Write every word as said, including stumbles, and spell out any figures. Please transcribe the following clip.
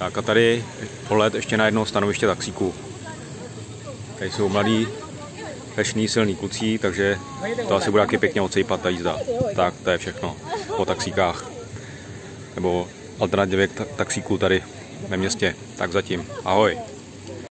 Tak a tady pohled ještě na jedno stanoviště taxíků. Tady jsou mladí, fešní, silní kluci, takže to asi bude taky pěkně odsejpat ta jízda. Tak to je všechno o taxíkách. Nebo alternativě k taxíků tady ve městě. Tak zatím. Ahoj.